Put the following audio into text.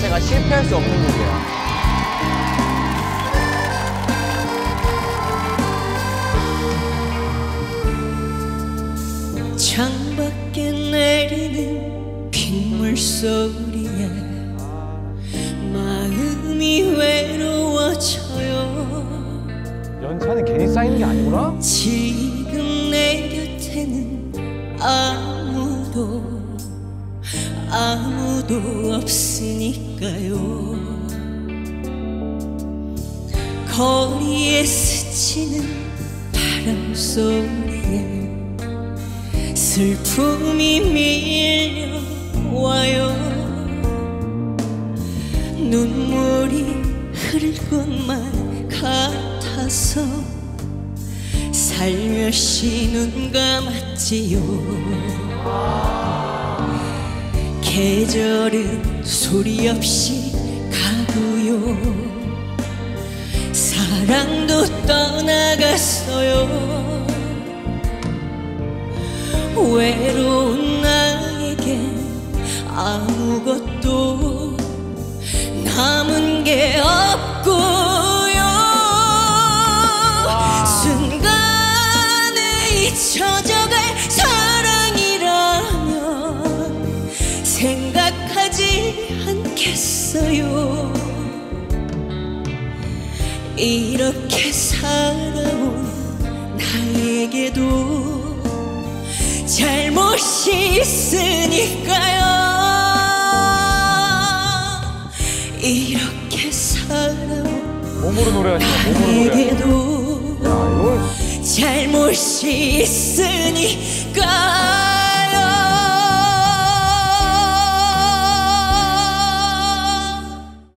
자체가 실패할 수 없는 곡이야. 창밖에 내리는 빗물 소리에 마음이 외로워져요. 연차는 괜히 쌓이는 게 아니구나? 지금 내 곁에는 아무도 없으니까요. 거리에 스치는 바람 소리에 슬픔이 밀려와요. 눈물이 흐를 것만 같아서 살며시 눈 감았지요. 계절은 소리 없이 가고요. 사랑도 떠나갔어요. 외로운 나에겐 아무것도 남은 게 없고요. 순간에 잊혀져갈 사랑이라면 생각하지 않겠어요. 이렇게 살아온 나에게도 잘못이 있으니까요. 이렇게 살아온 몸으로 노래하시네. 나에게도 잘못이 있으니까.